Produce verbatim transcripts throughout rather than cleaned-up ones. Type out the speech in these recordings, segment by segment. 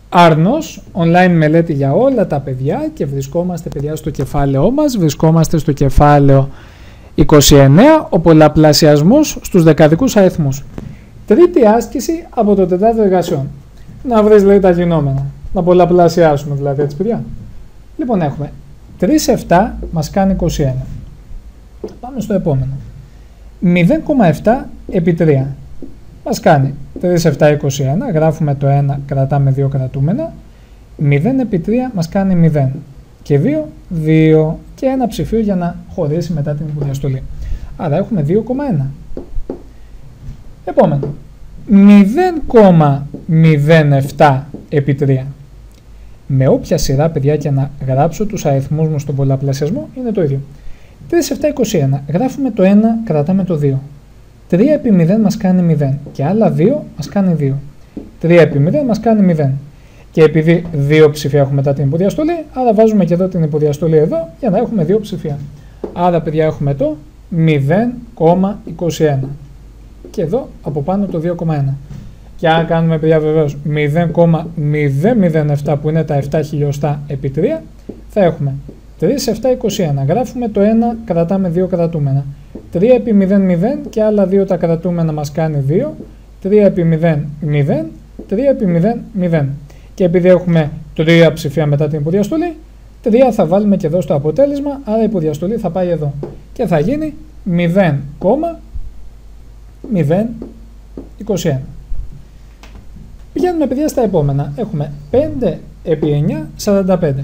Άρνος, online μελέτη για όλα τα παιδιά και βρισκόμαστε παιδιά στο κεφάλαιό μας, βρισκόμαστε στο κεφάλαιο είκοσι εννέα, ο πολλαπλασιασμός στους δεκαδικούς αριθμούς. Τρίτη άσκηση από το τετράδιο εργασιών. Να βρεις λέει τα γινόμενα, να πολλαπλασιάσουμε δηλαδή έτσι παιδιά. Λοιπόν έχουμε τρία επτά μας κάνει είκοσι ένα. Πάμε στο επόμενο. μηδέν κόμμα επτά επί τρία μας κάνει τρία επτά είκοσι ένα, γράφουμε το ένα, κρατάμε δύο κρατούμενα. μηδέν επί τρία μας κάνει μηδέν και δύο, δύο και ένα ψηφίο για να χωρίσει μετά την υποδιαστολή. Άρα έχουμε δύο κόμμα ένα. Επόμενο. μηδέν κόμμα μηδέν επτά επί τρία. Με όποια σειρά παιδιά και να γράψω τους αριθμούς μου στον πολλαπλασιασμό είναι το ίδιο. τρία επτά είκοσι ένα. Γράφουμε το ένα, κρατάμε το δύο. τρία επί μηδέν μας κάνει μηδέν και άλλα δύο μας κάνει δύο. τρία επί μηδέν μας κάνει μηδέν. Και επειδή δύο ψηφία έχουμε μετά την υποδιαστολή, άρα βάζουμε και εδώ την υποδιαστολή εδώ για να έχουμε δύο ψηφία. Άρα παιδιά έχουμε το μηδέν κόμμα είκοσι ένα. Και εδώ από πάνω το δύο κόμμα ένα. Και αν κάνουμε παιδιά βεβαίως μηδέν κόμμα μηδέν μηδέν επτά που είναι τα επτά χιλιοστά επί τρία, θα έχουμε τρία επτά είκοσι ένα. Γράφουμε το ένα, κρατάμε δύο κρατούμενα. τρία επί μηδέν μηδέν και άλλα δύο τα κρατούμενα μας κάνει δύο. τρία επί μηδέν μηδέν. τρία επί μηδέν μηδέν. Και επειδή έχουμε τρία ψηφία μετά την υποδιαστολή, τρία θα βάλουμε και εδώ στο αποτέλεσμα, άρα η υποδιαστολή θα πάει εδώ. Και θα γίνει μηδέν κόμμα μηδέν είκοσι ένα. Πηγαίνουμε παιδιά στα επόμενα. Έχουμε πέντε επί εννιά, σαράντα πέντε.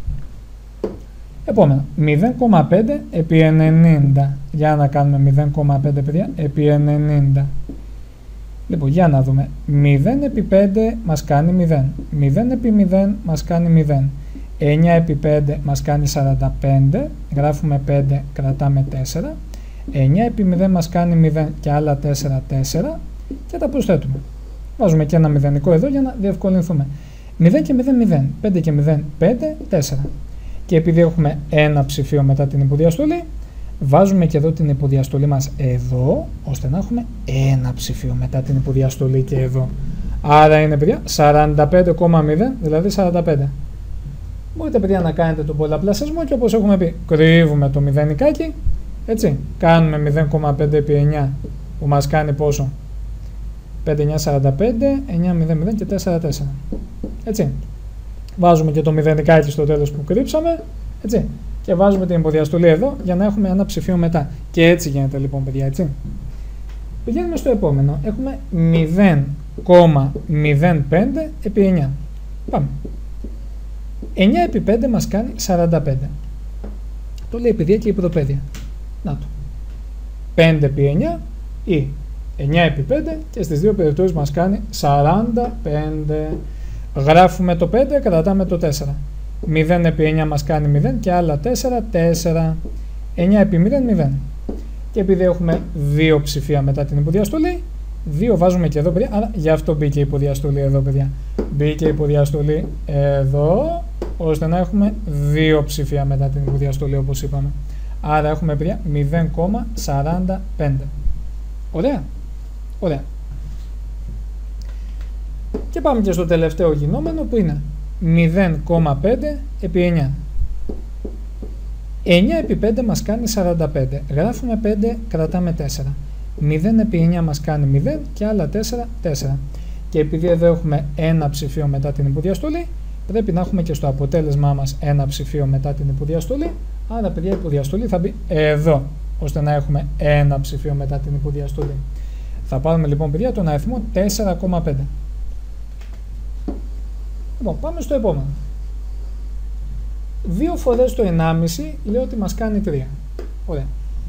Επόμενο, μηδέν κόμμα πέντε επί ενενήντα. Για να κάνουμε μηδέν κόμμα πέντε παιδιά επί ενενήντα. Λοιπόν, για να δούμε. μηδέν επί πέντε μας κάνει μηδέν. μηδέν επί μηδέν μας κάνει μηδέν. εννιά επί πέντε μας κάνει σαράντα πέντε. Γράφουμε πέντε, κρατάμε τέσσερα. εννιά επί μηδέν μας κάνει μηδέν και άλλα τέσσερα, τέσσερα. Και τα προσθέτουμε. Βάζουμε και ένα μηδενικό εδώ για να διευκολυνθούμε. μηδέν και μηδέν, μηδέν. πέντε και μηδέν, πέντε, τέσσερα. Και επειδή έχουμε ένα ψηφίο μετά την υποδιαστολή, βάζουμε και εδώ την υποδιαστολή μας εδώ, ώστε να έχουμε ένα ψηφίο μετά την υποδιαστολή και εδώ. Άρα είναι παιδιά σαράντα πέντε κόμμα μηδέν, δηλαδή σαράντα πέντε. Μπορείτε παιδιά να κάνετε τον πολλαπλασιασμό και όπως έχουμε πει, κρύβουμε το μηδενικάκι, έτσι. Κάνουμε μηδέν κόμμα πέντε επί εννιά που μας κάνει πόσο? πέντε, εννιά, σαράντα πέντε, εννιά, μηδέν, μηδέν και τέσσερα, τέσσερα. Έτσι. Βάζουμε και το μηδενικάκι στο τέλος που κρύψαμε, έτσι. Και βάζουμε την υποδιαστολή εδώ για να έχουμε ένα ψηφίο μετά. Και έτσι γίνεται λοιπόν παιδιά, έτσι. Πηγαίνουμε στο επόμενο. Έχουμε μηδέν κόμμα μηδέν πέντε επί εννιά. Πάμε. εννιά επί πέντε μας κάνει σαράντα πέντε. Το λέει παιδιά και η πρωτοπαίδεια. Να το. πέντε επί εννιά ή εννιά επί πέντε και στις δύο περιπτώσεις μας κάνει σαράντα πέντε. Γράφουμε το πέντε, κρατάμε το τέσσερα. μηδέν επί εννιά μας κάνει μηδέν και άλλα τέσσερα, τέσσερα. εννιά επί μηδέν, μηδέν. Και επειδή έχουμε δύο ψηφία μετά την υποδιαστολή, δύο βάζουμε και εδώ παιδιά, άρα γι' αυτό μπήκε η υποδιαστολή εδώ παιδιά. Μπήκε η υποδιαστολή εδώ, ώστε να έχουμε δύο ψηφία μετά την υποδιαστολή όπως είπαμε. Άρα έχουμε παιδιά μηδέν κόμμα σαράντα πέντε. Ωραία. Ωραία. Και πάμε και στο τελευταίο γινόμενο που είναι μηδέν κόμμα πέντε επί εννιά. εννιά επί πέντε μας κάνει σαράντα πέντε. Γράφουμε πέντε, κρατάμε τέσσερα. μηδέν επί εννιά μας κάνει μηδέν και άλλα τέσσερα, τέσσερα. Και επειδή εδώ έχουμε ένα ψηφίο μετά την υποδιαστολή, πρέπει να έχουμε και στο αποτέλεσμά μας ένα ψηφίο μετά την υποδιαστολή. Άρα παιδιά η υποδιαστολή θα μπει εδώ, ώστε να έχουμε ένα ψηφίο μετά την υποδιαστολή. Θα πάρουμε λοιπόν παιδιά τον αριθμό τέσσερα κόμμα πέντε. Λοιπόν, πάμε στο επόμενο. δύο φορές το ενάμιση λέει ότι μας κάνει τρία. Ωραία.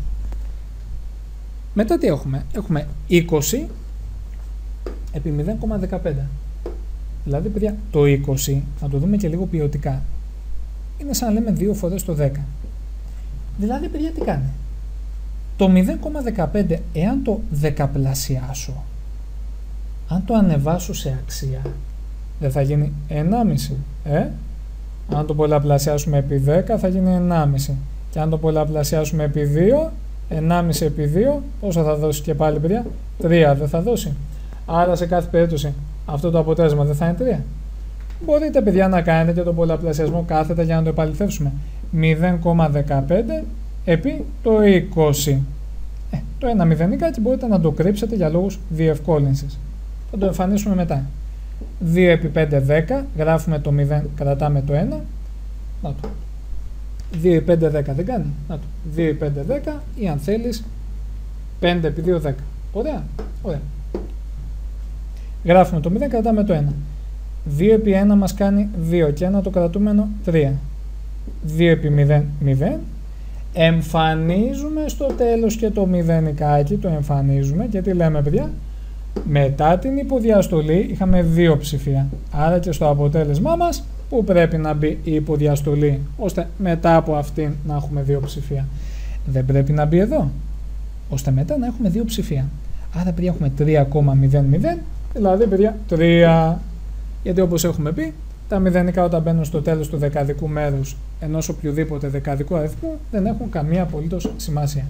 Μετά τι έχουμε? Έχουμε είκοσι επί μηδέν κόμμα δεκαπέντε. Δηλαδή παιδιά το είκοσι, να το δούμε και λίγο ποιοτικά, είναι σαν να λέμε δύο φορές το δέκα. Δηλαδή παιδιά τι κάνει? Το μηδέν κόμμα δεκαπέντε εάν το δεκαπλασιάσω, αν το ανεβάσω σε αξία, δεν θα γίνει ενάμιση, ε? Αν το πολλαπλασιάσουμε επί δέκα θα γίνει ενάμιση. Και αν το πολλαπλασιάσουμε επί δύο, ενάμιση επί δύο, πόσο θα δώσει και πάλι παιδιά? τρία δεν θα δώσει. Άρα σε κάθε περίπτωση αυτό το αποτέλεσμα δεν θα είναι τρία. Μπορείτε, παιδιά, να κάνετε και τον πολλαπλασιασμό κάθετα για να το επαληθεύσουμε. μηδέν κόμμα δεκαπέντε επί το είκοσι. Ε, το ένα μηδενικάκι μπορείτε να το κρύψετε για λόγους διευκόλυνσης. Θα το εμφανίσουμε μετά. δύο επί πέντε, δέκα. Γράφουμε το μηδέn, κρατάμε το ένα. Να το. δύο επί πέντε, δέκα δεν κάνει. Να το. δύο επί πέντε, δέκα ή αν θέλεις πέντε επί δύο, δέκα. Ωραία. Ωραία. Γράφουμε το μηδέν, κρατάμε το ένα. δύο επί ένα μας κάνει δύο και ένα το κρατούμενο τρία. δύο επί μηδέν, μηδέν. Εμφανίζουμε στο τέλος και το μηδενικάκι, το εμφανίζουμε και τι λέμε, παιδιά? Μετά την υποδιαστολή είχαμε δύο ψηφία. Άρα και στο αποτέλεσμά μας που πρέπει να μπει η υποδιαστολή, ώστε μετά από αυτήν να έχουμε δύο ψηφία. Δεν πρέπει να μπει εδώ, ώστε μετά να έχουμε δύο ψηφία. Άρα, παιδιά, έχουμε τρία κόμμα μηδέν μηδέn, δηλαδή, παιδιά, τρία. Γιατί όπως έχουμε πει, τα μηδενικά όταν μπαίνουν στο τέλος του δεκαδικού μέρους ενός οποιοδήποτε δεκαδικού αριθμού δεν έχουν καμία απολύτως σημασία.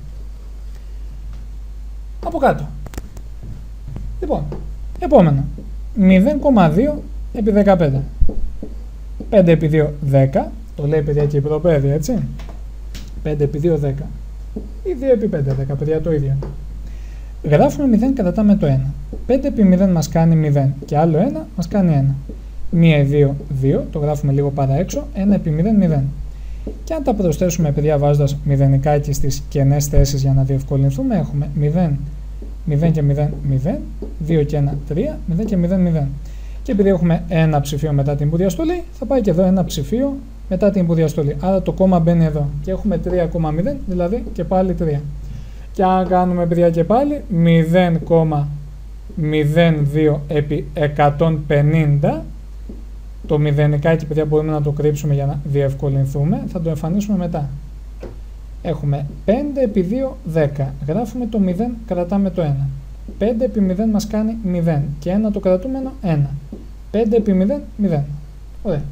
Από κάτω. Λοιπόν, επόμενο. μηδέν κόμμα δύο επί δεκαπέντε. πέντε επί δύο, δέκα. Το λέει, παιδιά, και η προπαίδεια, έτσι. πέντε επί δύο, δέκα. Ή δύο επί πέντε, δέκα, παιδιά, το ίδιο. Γράφουμε μηδέν, κρατάμε το ένα. πέντε επί μηδέν μας κάνει μηδέν και άλλο ένα μας κάνει ένα. μία, δύο, δύο, το γράφουμε λίγο παρά έξω, ένα επί μηδέν, μηδέν. Και αν τα προσθέσουμε, παιδιά, βάζοντας μηδενικάκι στις κενές θέσεις για να διευκολυνθούμε, έχουμε μηδέν, μηδέν και μηδέν, μηδέν, δύο και ένα, τρία, μηδέν και μηδέν, μηδέν. Και επειδή έχουμε ένα ψηφίο μετά την υποδιαστολή, θα πάει και εδώ ένα ψηφίο μετά την υποδιαστολή. Άρα το κόμμα μπαίνει εδώ και έχουμε τρία κόμμα μηδέν, δηλαδή και πάλι τρία. Και αν κάνουμε, παιδιά, και πάλι μηδέν κόμμα μηδέν δύο επί εκατόν πενήντα, το μηδενικάκι, παιδιά, μπορούμε να το κρύψουμε για να διευκολυνθούμε, θα το εμφανίσουμε μετά. Έχουμε πέντε επί δύο, δέκα. Γράφουμε το μηδέν, κρατάμε το ένα. πέντε επί μηδέν μας κάνει μηδέν και ένα το κρατούμενο ένα. πέντε επί μηδέν, μηδέν. Ωραία.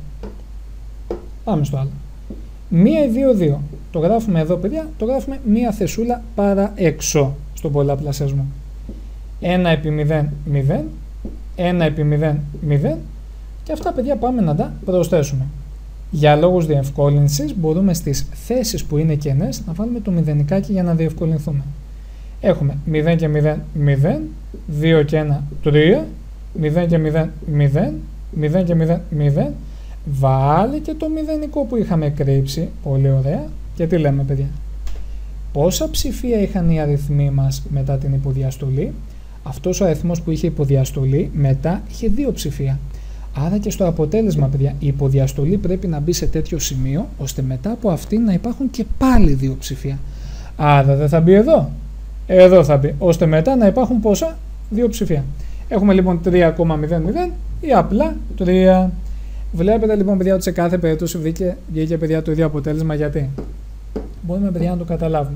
Πάμε στο άλλο. μία ή δύο, δύο. Το γράφουμε εδώ, παιδιά, το γράφουμε μία θεσούλα παρά έξω στον πολλαπλασιασμό. ένα επί μηδέν, μηδέν. ένα επί μηδέν, μηδέν. Και αυτά, παιδιά, πάμε να τα προσθέσουμε. Για λόγους διευκόλυνσης μπορούμε στις θέσεις που είναι κενές να βάλουμε το μηδενικάκι για να διευκολυνθούμε. Έχουμε μηδέν και μηδέν, μηδέν, δύο και ένα, τρία, μηδέν και μηδέν, μηδέν, μηδέν και μηδέν, μηδέν. Βάλε και το μηδενικό που είχαμε κρύψει, πολύ ωραία. Και τι λέμε, παιδιά? Πόσα ψηφία είχαν οι αριθμοί μας μετά την υποδιαστολή? Αυτός ο αριθμός που είχε υποδιαστολή μετά είχε δύο ψηφία. Άρα και στο αποτέλεσμα, παιδιά, η υποδιαστολή πρέπει να μπει σε τέτοιο σημείο ώστε μετά από αυτήν να υπάρχουν και πάλι δύο ψηφία. Άρα δεν θα μπει εδώ. Εδώ θα μπει, ώστε μετά να υπάρχουν πόσα? Δύο ψηφία. Έχουμε λοιπόν τρία κόμμα μηδέν μηδέν ή απλά τρία. Βλέπετε λοιπόν, παιδιά, ότι σε κάθε περίπτωση βγήκε, βγήκε, παιδιά, το ίδιο αποτέλεσμα. Γιατί? Μπορούμε, παιδιά, να το καταλάβουμε.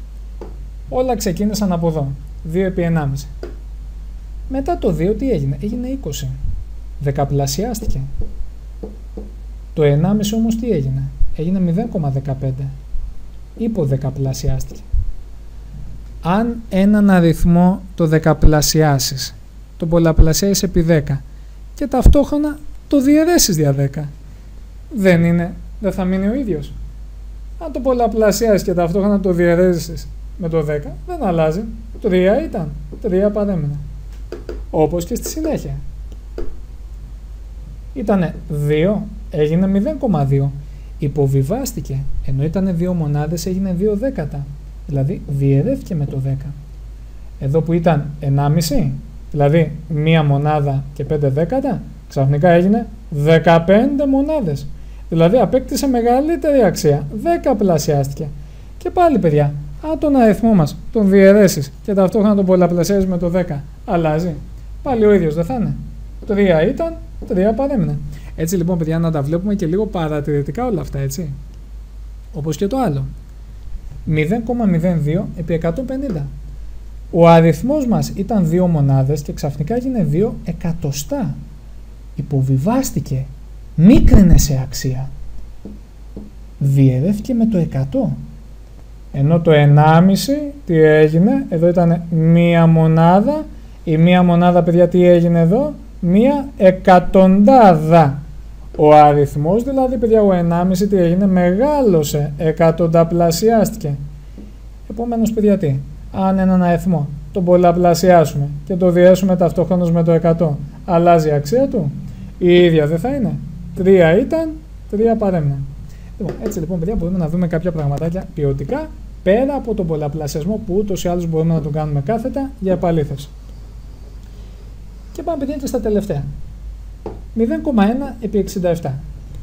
Όλα ξεκίνησαν από εδώ. δύο επί ενάμιση. Μετά το δύο τι έγινε? Έγινε είκοσι. Δεκαπλασιάστηκε. Το ενάμιση όμως τι έγινε? Έγινε μηδέν κόμμα δεκαπέντε. Υποδεκαπλασιάστηκε. Αν έναν αριθμό το δεκαπλασιάσεις, το πολλαπλασιάσεις επί δέκα και ταυτόχρονα το διαιρέσεις δια δέκα, δεν είναι, δεν θα μείνει ο ίδιος? Αν το πολλαπλασιάσεις και ταυτόχρονα το διαιρέσεις με το δέκα, δεν αλλάζει. τρία ήταν, τρία παρέμεινε. Όπως και στη συνέχεια. Ήτανε δύο, έγινε μηδέν κόμμα δύο. Υποβιβάστηκε, ενώ ήταν δύο μονάδες έγινε δύο δέκατα. Δηλαδή διαιρέθηκε με το δέκα. Εδώ που ήταν ενάμιση, δηλαδή μία μονάδα και πέντε δέκατα, ξαφνικά έγινε δεκαπέντε μονάδες. Δηλαδή απέκτησε μεγαλύτερη αξία, δεκαπλασιάστηκε. Και πάλι, παιδιά, αν τον αριθμό μας τον διαιρέσεις και ταυτόχρονα τον πολλαπλασιάζεις με το δέκα, αλλάζει? Πάλι ο ίδιος δεν θα είναι? τρία ήταν, τρία παρέμεινε. Έτσι λοιπόν, παιδιά, να τα βλέπουμε και λίγο παρατηρητικά όλα αυτά, έτσι. Όπως και το άλλο. μηδέν κόμμα μηδέν δύο επί εκατόν πενήντα. Ο αριθμός μας ήταν δύο μονάδες και ξαφνικά έγινε δύο εκατοστά. Υποβιβάστηκε. Μίκρινε σε αξία. Διαιρέθηκε με το εκατό. Ενώ το ενάμιση τι έγινε? Εδώ ήταν μία μονάδα. Η μία μονάδα, παιδιά, τι έγινε εδώ? Μία εκατοντάδα. Ο αριθμός δηλαδή, παιδιά, ο ενάμιση τι έγινε, μεγάλωσε, εκατονταπλασιάστηκε. Επομένως, παιδιά, τι, αν έναν αριθμό τον πολλαπλασιάσουμε και το διέσουμε ταυτόχρονα με το εκατό, αλλάζει η αξία του, η ίδια δεν θα είναι? τρία ήταν, τρία παρέμεινε. Λοιπόν, έτσι λοιπόν, παιδιά, μπορούμε να δούμε κάποια πραγματάκια ποιοτικά πέρα από τον πολλαπλασιασμό που ούτως ή άλλως μπορούμε να τον κάνουμε κάθετα για επαλήθευση. Και πάμε, παιδιά, και στα τελευταία. μηδέν κόμμα ένα επί εξήντα επτά.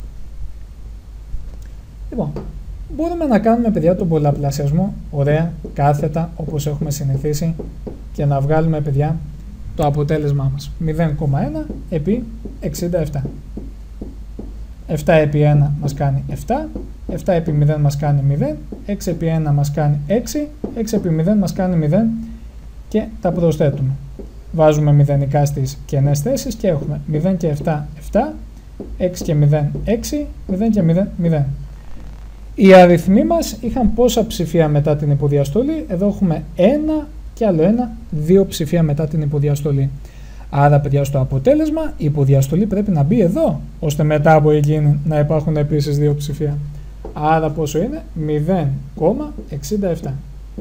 Λοιπόν, μπορούμε να κάνουμε, παιδιά, τον πολλαπλασιασμό ωραία, κάθετα, όπως έχουμε συνηθίσει, και να βγάλουμε, παιδιά, το αποτέλεσμά μας. μηδέν κόμμα ένα επί εξήντα επτά. επτά επί ένα μας κάνει επτά, επτά επί μηδέν μας κάνει μηδέν, έξι επί ένα μας κάνει έξι, έξι επί μηδέν μας κάνει μηδέν και τα προσθέτουμε. Βάζουμε μηδενικά στις κενές θέσεις και έχουμε μηδέν και επτά, επτά, έξι και μηδέν, έξι, μηδέν και μηδέν, μηδέν. Οι αριθμοί μας είχαν πόσα ψηφία μετά την υποδιαστολή? Εδώ έχουμε ένα και άλλο ένα, δύο ψηφία μετά την υποδιαστολή. Άρα, παιδιά, στο αποτέλεσμα η υποδιαστολή πρέπει να μπει εδώ, ώστε μετά από εκείνη να υπάρχουν επίσης δύο ψηφία. Άρα πόσο είναι? μηδέν κόμμα εξήντα επτά.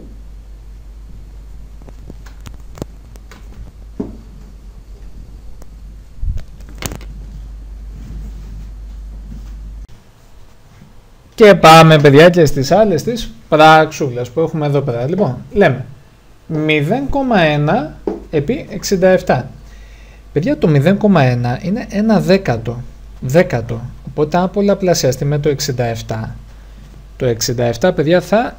Και πάμε, παιδιά, και στις άλλες τις πραξούλες που έχουμε εδώ πέρα. Λοιπόν, λέμε μηδέν κόμμα ένα επί εξήντα επτά. Παιδιά, το μηδέν κόμμα ένα είναι ένα δέκατο. Δέκατο. Οπότε αν πολλαπλασιαστεί με το εξήντα επτά, το εξήντα επτά, παιδιά, θα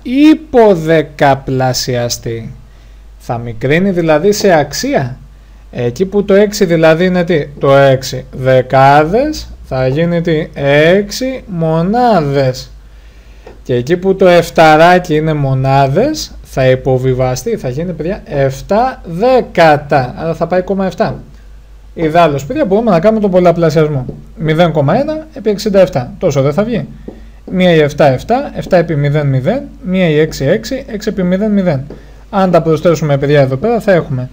υποδεκαπλασιαστεί. Θα μικρύνει δηλαδή σε αξία. Εκεί που το έξι δηλαδή είναι τι? Το έξι δεκάδες, θα γίνει τι? έξι μονάδες. Και εκεί που το εφταράκι είναι μονάδες, θα υποβιβαστεί, θα γίνει, παιδιά, επτά δέκατα. Άρα θα πάει κόμμα επτά. Ιδάλλως, παιδιά, μπορούμε να κάνουμε τον πολλαπλασιασμό. μηδέν κόμμα ένα επί εξήντα επτά. Τόσο δεν θα βγει. μία η επτά, επτά, επτά επί μηδέν, μηδέν, μία η έξι, έξι, έξι επί μηδέν, μηδέν. Αν τα προσθέσουμε, παιδιά, εδώ πέρα θα έχουμε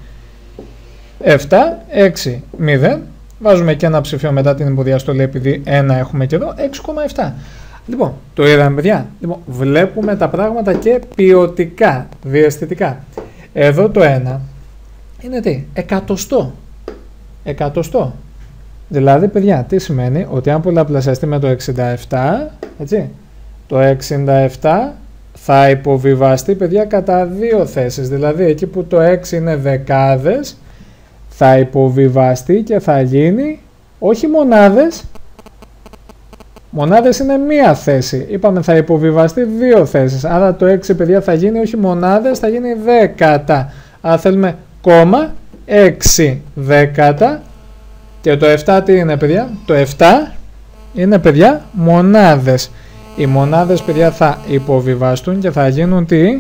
επτά, έξι, μηδέν. Βάζουμε και ένα ψηφίο μετά την υποδιαστολή, επειδή ένα έχουμε και εδώ, έξι κόμμα επτά. Λοιπόν, το είδαμε, παιδιά. Λοιπόν, βλέπουμε τα πράγματα και ποιοτικά, διαισθητικά. Εδώ το ένα είναι τι? Εκατοστό. Εκατοστό. Δηλαδή, παιδιά, τι σημαίνει? Ότι αν πολλαπλασιαστεί με το εξήντα επτά, έτσι, το εξήντα επτά θα υποβιβαστεί, παιδιά, κατά δύο θέσεις. Δηλαδή, εκεί που το έξι είναι δεκάδες, θα υποβιβαστεί και θα γίνει, όχι μονάδες, μονάδες είναι μία θέση. Είπαμε θα υποβιβαστεί δύο θέσεις. Άρα το έξι, παιδιά, θα γίνει όχι μονάδες, θα γίνει δέκατα. Άρα θέλουμε κόμμα, έξι δέκατα. Και το επτά τι είναι, παιδιά? Το επτά είναι, παιδιά, μονάδες. Οι μονάδες, παιδιά, θα υποβιβαστούν και θα γίνουν τι?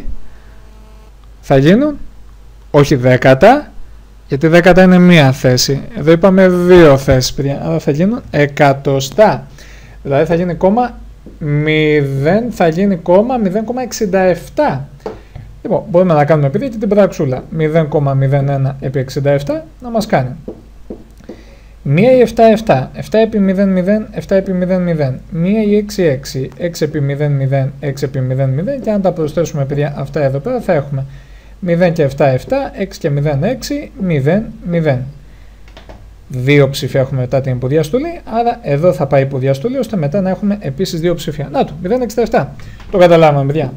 Θα γίνουν όχι δέκατα, γιατί δέκατα είναι μία θέση. Εδώ είπαμε δύο θέσεις, παιδιά. Άρα θα γίνουν εκατοστά. Δηλαδή θα γίνει κόμμα μηδέν, θα γίνει κόμμα μηδέν κόμμα εξήντα επτά. Λοιπόν, μπορούμε να κάνουμε, επειδή και την πραξούλα μηδέν κόμμα μηδέν ένα επί εξήντα επτά να μας κάνει μία η επτά, επτά, επτά επί μηδέν, μηδέν, επτά επί μηδέν, μηδέν, μία η έξι, έξι, έξι επί μηδέν, μηδέν, έξι επί μηδέν, μηδέν, και αν τα προσθέσουμε, παιδιά, αυτά εδώ πέρα θα έχουμε μηδέν και επτά, επτά, έξι και μηδέν, έξι, μηδέν, μηδέν. Δύο ψηφία έχουμε μετά την υποδιαστολή, άρα εδώ θα πάει υποδιαστολή, ώστε μετά να έχουμε επίσης δύο ψηφία. Να το, μηδέν εξήντα επτά. Το καταλάβαμε, παιδιά.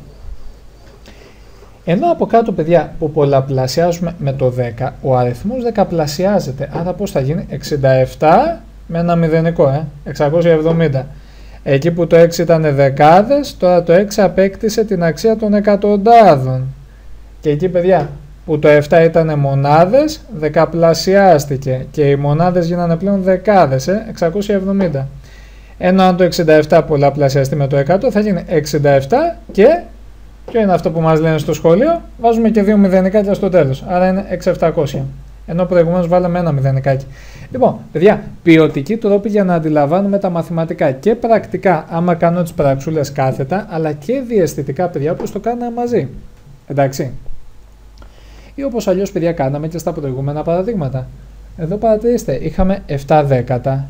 Ενώ από κάτω, παιδιά, που πολλαπλασιάζουμε με το δέκα, ο αριθμός δεκαπλασιάζεται. Άρα πώς θα γίνει? εξήντα επτά με ένα μηδενικό, ε, εξακόσια εβδομήντα. Εκεί που το έξι ήταν δεκάδες, τώρα το έξι απέκτησε την αξία των εκατοντάδων. Και εκεί, παιδιά, που το επτά ήταν μονάδες, δεκαπλασιάστηκε και οι μονάδες γίνανε πλέον δεκάδες, ε, εξακόσια εβδομήντα. Ενώ αν το εξήντα επτά πολλαπλασιαστεί με το εκατό, θα γίνει εξήντα επτά και ποιο είναι αυτό που μας λένε στο σχολείο? Βάζουμε και δύο μηδενικάκια στο τέλος, άρα είναι έξι χιλιάδες επτακόσια. Ενώ προηγουμένως βάλαμε ένα μηδενικάκι. Λοιπόν, παιδιά, ποιοτικοί τρόποι για να αντιλαμβάνουμε τα μαθηματικά και πρακτικά, άμα κάνω τις πραξούλες κάθετα, αλλά και διαισθητικά, παιδιά, όπως το κάναμε μαζί. Εντάξει. Ή όπως αλλιώς, παιδιά, κάναμε και στα προηγούμενα παραδείγματα. Εδώ παρατηρήστε, είχαμε επτά δέκατα,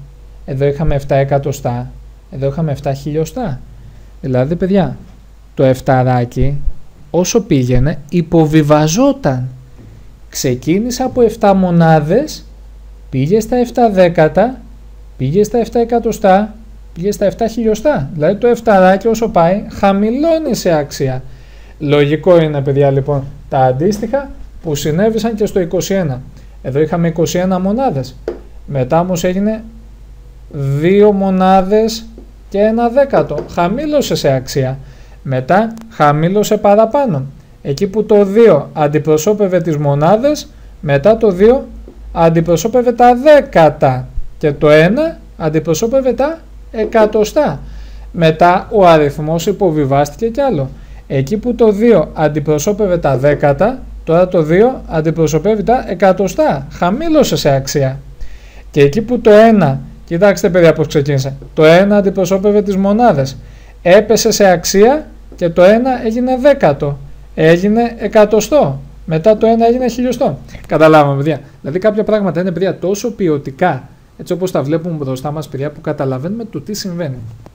εδώ είχαμε επτά εκατοστά, εδώ είχαμε επτά χιλιοστά. Δηλαδή, παιδιά, το εφταράκι όσο πήγαινε υποβιβαζόταν. Ξεκίνησε από επτά μονάδες, πήγε στα επτά δέκατα, πήγε στα επτά εκατοστά, πήγε στα επτά χιλιοστά. Δηλαδή το εφταράκι όσο πάει χαμηλώνει σε αξία. Λογικό είναι, παιδιά, λοιπόν, τα αντίστοιχα που συνέβησαν και στο είκοσι ένα. Εδώ είχαμε είκοσι ένα μονάδες. Μετά όμως έγινε δύο μονάδες και ένα δέκατο. Χαμήλωσε σε αξία. Μετά χαμήλωσε παραπάνω. Εκεί που το δύο αντιπροσώπευε τις μονάδες, μετά το δύο αντιπροσώπευε τα δέκατα και το ένα αντιπροσώπευε τα εκατοστά. Μετά ο αριθμός υποβιβάστηκε κι άλλο. Εκεί που το δύο αντιπροσώπευε τα δέκατα, τώρα το δύο αντιπροσωπεύει τα εκατοστά. Χαμήλωσε σε αξία. Και εκεί που το ένα, κοιτάξτε, παιδιά, πώς ξεκίνησε. Το ένα αντιπροσώπευε τις μονάδες. Έπεσε σε αξία και το ένα έγινε δέκατο. Έγινε εκατοστό. Μετά το ένα έγινε χιλιοστό. Καταλάβαμε, παιδιά. Δηλαδή κάποια πράγματα είναι, παιδιά, τόσο ποιοτικά, έτσι όπως τα βλέπουμε μπροστά μας, παιδιά, που καταλαβαίνουμε το τι συμβαίνει.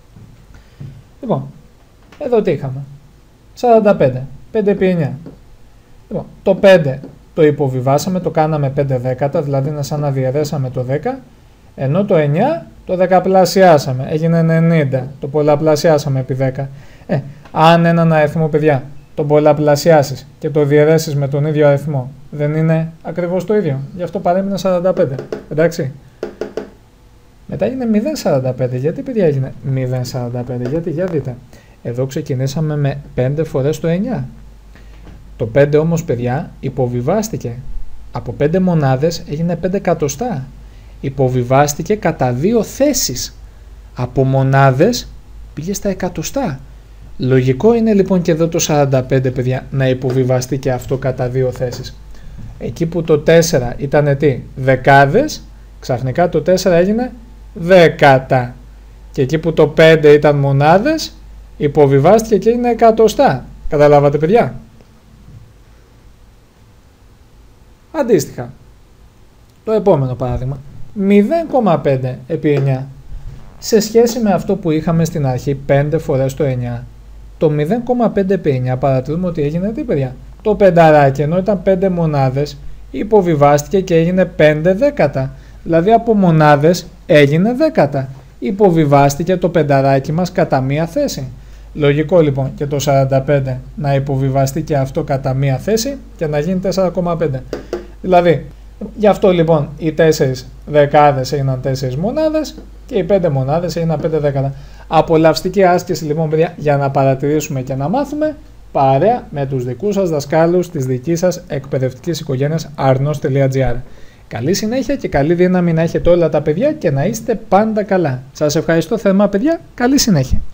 Λοιπόν, εδώ τι είχαμε. σαράντα πέντε. πέντε επί εννιά. Λοιπόν, το πέντε το υποβιβάσαμε, το κάναμε πέντε δέκατα, δηλαδή είναι σαν να διαιρέσαμε το δέκα, ενώ το εννιά το δεκαπλασιάσαμε, έγινε ενενήντα, το πολλαπλασιάσαμε επί δέκα. Ε, αν έναν αριθμό, παιδιά, τον πολλαπλασιάσεις και το διαιρέσεις με τον ίδιο αριθμό, δεν είναι ακριβώς το ίδιο. Γι' αυτό παρέμεινε σαράντα πέντε. Εντάξει. Μετά έγινε μηδέν κόμμα σαράντα πέντε. Γιατί, παιδιά, έγινε μηδέν κόμμα σαράντα πέντε? Γιατί, για δείτε. Εδώ ξεκινήσαμε με πέντε φορές το εννιά. Το πέντε όμως, παιδιά, υποβιβάστηκε. Από πέντε μονάδες έγινε πέντε εκατοστά. Υποβιβάστηκε κατά δύο θέσεις. Από μονάδες πήγε στα εκατοστά. Λογικό είναι, λοιπόν, και εδώ το σαράντα πέντε, παιδιά, να υποβιβαστεί και αυτό κατά δύο θέσεις. Εκεί που το τέσσερα ήταν τι, δεκάδες, ξαφνικά το τέσσερα έγινε δέκατα. Και εκεί που το πέντε ήταν μονάδες, υποβιβάστηκε και είναι εκατοστά. Καταλάβατε, παιδιά? Αντίστοιχα, το επόμενο παράδειγμα, μηδέν κόμμα πέντε επί εννιά. Σε σχέση με αυτό που είχαμε στην αρχή, πέντε φορές το εννιά, το μηδέν κόμμα πέντε επί εννιά παρατηρούμε ότι έγινε τι, παιδιά? Το πενταράκι, ενώ ήταν πέντε μονάδες, υποβιβάστηκε και έγινε πέντε δέκατα. Δηλαδή από μονάδες έγινε δέκατα. Υποβιβάστηκε το πενταράκι μας κατά μία θέση. Λογικό, λοιπόν, και το σαράντα πέντε να υποβιβαστεί και αυτό κατά μία θέση και να γίνει τέσσερα κόμμα πέντε. Δηλαδή, γι' αυτό, λοιπόν, οι τέσσερις δεκάδες έγιναν τέσσερις μονάδες και οι πέντε μονάδες έγιναν πέντε δέκατα. Απολαυστική άσκηση, λοιπόν, παιδιά, για να παρατηρήσουμε και να μάθουμε, παρέα με τους δικούς σας δασκάλους της δικής σας εκπαιδευτικής οικογένειας arnos τελεία gr. Καλή συνέχεια και καλή δύναμη να έχετε όλα τα παιδιά και να είστε πάντα καλά. Σας ευχαριστώ θερμά, παιδιά. Καλή συνέχεια.